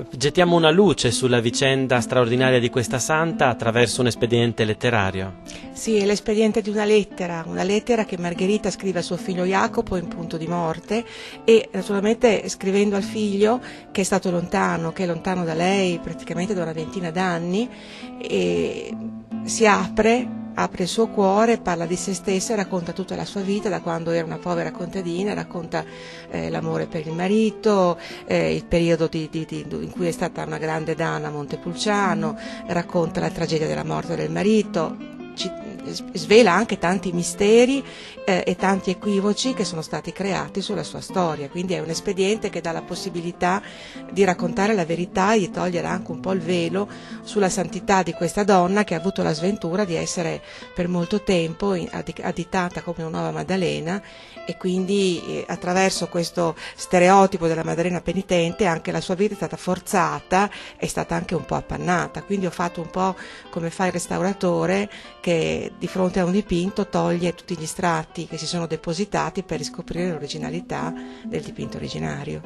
gettiamo una luce sulla vicenda straordinaria di questa santa attraverso un espediente letterario. Sì, è l'espediente di una lettera che Margherita scrive a suo figlio Jacopo in punto di morte e naturalmente scrivendo al figlio che è stato lontano, che è lontano da lei praticamente da una ventina d'anni, e si apre il suo cuore, parla di se stessa e racconta tutta la sua vita da quando era una povera contadina, racconta l'amore per il marito, il periodo in cui è stata una grande donna a Montepulciano, racconta la tragedia della morte del marito, svela anche tanti misteri e tanti equivoci che sono stati creati sulla sua storia, quindi è un espediente che dà la possibilità di raccontare la verità e di togliere anche un po' il velo sulla santità di questa donna che ha avuto la sventura di essere per molto tempo additata come una nuova Maddalena, e quindi attraverso questo stereotipo della Maddalena penitente anche la sua vita è stata forzata, è stata anche un po' appannata, quindi ho fatto un po' come fa il restauratore che di fronte a un dipinto toglie tutti gli strati che si sono depositati per riscoprire l'originalità del dipinto originario.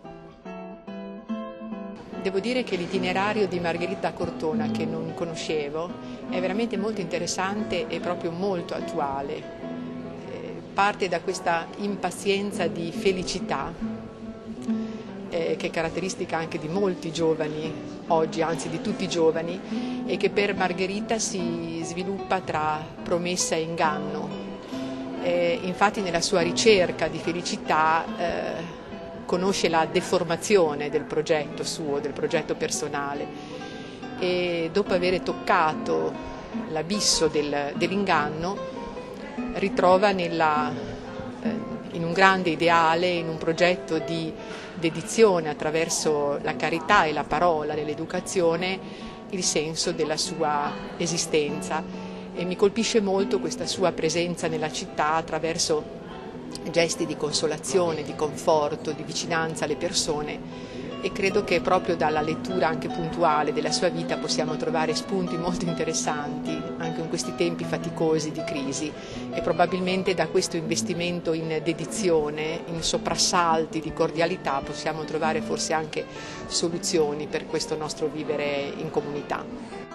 Devo dire che l'itinerario di Margherita Cortona, che non conoscevo, è veramente molto interessante e proprio molto attuale. Parte da questa impazienza di felicità che è caratteristica anche di molti giovani oggi, anzi di tutti i giovani, e che per Margherita si sviluppa tra promessa e inganno. Infatti nella sua ricerca di felicità conosce la deformazione del progetto suo, del progetto personale, e dopo aver toccato l'abisso dell'inganno ritrova in un grande ideale, in un progetto di dedizione attraverso la carità e la parola nell'educazione, il senso della sua esistenza. E mi colpisce molto questa sua presenza nella città attraverso gesti di consolazione, di conforto, di vicinanza alle persone, e credo che proprio dalla lettura anche puntuale della sua vita possiamo trovare spunti molto interessanti anche in questi tempi faticosi di crisi, e probabilmente da questo investimento in dedizione, in soprassalti di cordialità possiamo trovare forse anche soluzioni per questo nostro vivere in comunità.